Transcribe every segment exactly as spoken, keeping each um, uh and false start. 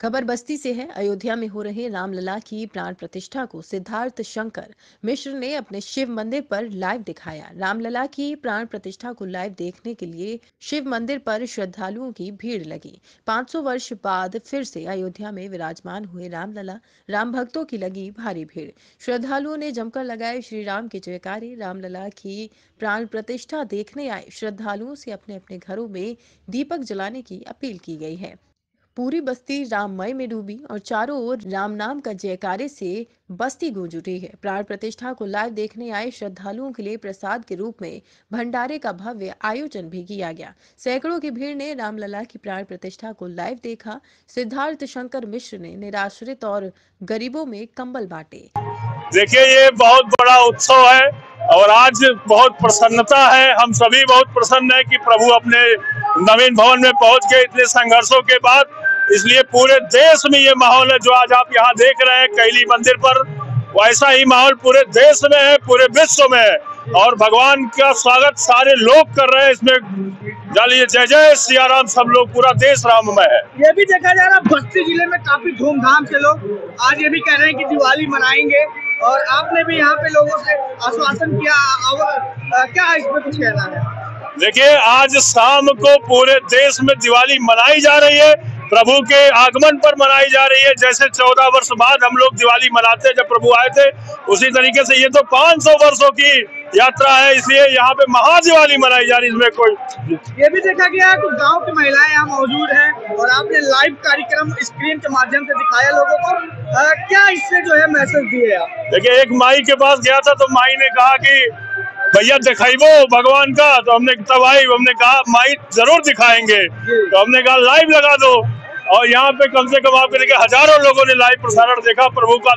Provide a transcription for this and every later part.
खबर बस्ती से है। अयोध्या में हो रहे रामलला की प्राण प्रतिष्ठा को सिद्धार्थ शंकर मिश्र ने अपने शिव मंदिर पर लाइव दिखाया। रामलला की प्राण प्रतिष्ठा को लाइव देखने के लिए शिव मंदिर पर श्रद्धालुओं की भीड़ लगी। पाँच सौ वर्ष बाद फिर से अयोध्या में विराजमान हुए रामलला, राम भक्तों की लगी भारी भीड़। श्रद्धालुओं ने जमकर लगाए श्री राम के जयकारे। रामलला की प्राण प्रतिष्ठा देखने आए श्रद्धालुओं से अपने अपने घरों में दीपक जलाने की अपील की गई है। पूरी बस्ती राममय में डूबी और चारों ओर राम नाम का जयकारे से बस्ती गूंज उठी है। प्राण प्रतिष्ठा को लाइव देखने आए श्रद्धालुओं के लिए प्रसाद के रूप में भंडारे का भव्य आयोजन भी किया गया। सैकड़ों की भीड़ ने रामलला की प्राण प्रतिष्ठा को लाइव देखा। सिद्धार्थ शंकर मिश्र ने निराश्रित और गरीबों में कंबल बांटे। देखिए, ये बहुत बड़ा उत्सव है और आज बहुत प्रसन्नता है। हम सभी बहुत प्रसन्न है कि प्रभु अपने नवीन भवन में पहुंच गए इतने संघर्षों के बाद। इसलिए पूरे देश में ये माहौल है जो आज आप यहाँ देख रहे हैं कैली मंदिर पर, वैसा ही माहौल पूरे देश में है, पूरे विश्व में है। और भगवान का स्वागत सारे लोग कर रहे हैं इसमें। जालिए जय जय सिया राम, सब लोग, पूरा देश राममय है। ये भी देखा जा रहा है बस्ती जिले में काफी धूमधाम से लोग आज ये भी कह रहे हैं कि दिवाली मनाएंगे, और आपने भी यहाँ पे लोगों से आश्वासन किया। और क्या इसमें कुछ कहना है? देखिए, आज शाम को पूरे देश में दिवाली मनाई जा रही है, प्रभु के आगमन पर मनाई जा रही है। जैसे चौदह वर्ष बाद हम लोग दिवाली मनाते हैं जब प्रभु आए थे, उसी तरीके से ये तो पाँच सौ वर्षों की यात्रा है, इसलिए यहाँ पे महादिवाली मनाई जा रही है। इसमें कोई ये भी देखा गया कुछ गांव की महिलाएं यहाँ मौजूद हैं और आपने लाइव कार्यक्रम स्क्रीन के माध्यम से दिखाया लोगों को। आ, क्या इससे जो है मैसेज दिए आप? देखिए, एक माई के पास गया था तो माई ने कहा कि भैया दिखाइबो भगवान का, तो हमने तब आई हमने कहा माई जरूर दिखाएंगे, तो हमने कहा लाइव लगा दो। और यहाँ पे कम से कम आपके देखिए हजारों लोगों ने लाइव प्रसारण देखा प्रभु का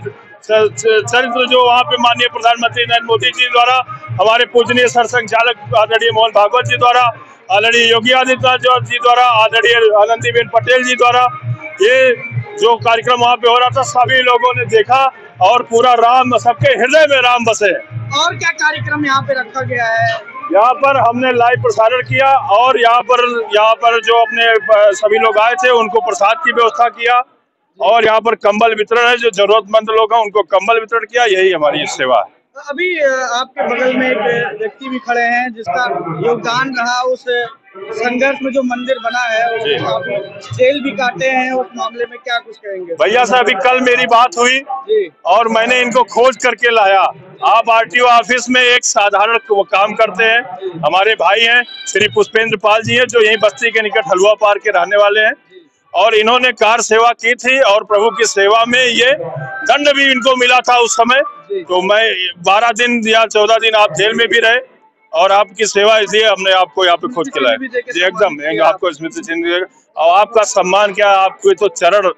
चरित्र, जो वहाँ पे माननीय प्रधानमंत्री नरेंद्र मोदी जी द्वारा, हमारे पूजनीय सर संचालक आदरणीय मोहन भागवत जी द्वारा, आदरणीय योगी आदित्यनाथ जी द्वारा, आदरणीय आनंदीबेन पटेल जी द्वारा ये जो कार्यक्रम वहाँ पे हो रहा था, सभी लोगों ने देखा और पूरा राम, सबके हृदय में राम बसे। और क्या कार्यक्रम यहाँ पे रखा गया है? यहाँ पर हमने लाइव प्रसारण किया और यहाँ पर यहाँ पर जो अपने सभी लोग आए थे उनको प्रसाद की व्यवस्था किया, और यहाँ पर कंबल वितरण है, जो जरूरतमंद लोग हैं उनको कंबल वितरण किया। यही हमारी सेवा है। अभी आपके बगल में एक व्यक्ति भी खड़े हैं जिसका योगदान रहा उस संघर्ष में, जो मंदिर बना है, आप जेल भी काटे हैं, उस मामले में क्या कुछ कहेंगे? भैया साहब, अभी कल मेरी बात हुई और मैंने इनको खोज करके लाया। आप आरटीओ ऑफिस में एक साधारण वो काम करते हैं, हमारे भाई हैं श्री पुष्पेंद्र पाल जी हैं, जो यही बस्ती के निकट हलवा पार के रहने वाले हैं, और इन्होंने कार सेवा की थी और प्रभु की सेवा में ये दंड भी इनको मिला था उस समय। तो मैं बारह दिन या चौदह दिन आप जेल में भी रहे और आपकी सेवा, इसलिए हमने आपको यहाँ पे खोज के लाया। जी एकदम, आपको स्मृति चिन्ह और आपका सम्मान क्या, आपको तो चरण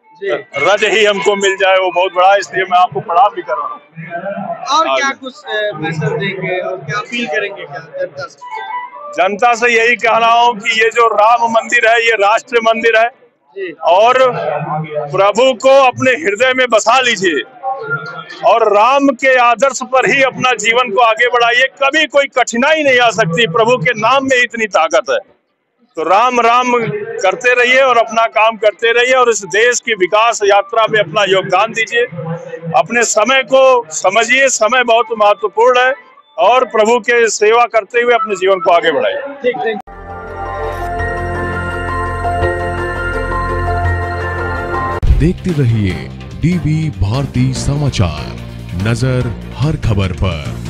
रज ही हमको मिल जाए वो बहुत बड़ा, इसलिए मैं आपको प्रणाम भी कर रहा हूँ। और क्या कुछ मैसेज देंगे और क्या अपील करेंगे क्या जनता से? जनता से यही कह रहा हूँ कि ये जो राम मंदिर है ये राष्ट्र मंदिर है, और प्रभु को अपने हृदय में बसा लीजिए और राम के आदर्श पर ही अपना जीवन को आगे बढ़ाइए। कभी कोई कठिनाई नहीं आ सकती, प्रभु के नाम में इतनी ताकत है। तो राम राम करते रहिए और अपना काम करते रहिए और इस देश की विकास यात्रा में अपना योगदान दीजिए। अपने समय को समझिए, समय बहुत महत्वपूर्ण है, और प्रभु के सेवा करते हुए अपने जीवन को आगे बढ़ाइए। देखते रहिए डीवी भारती समाचार, नजर हर खबर पर।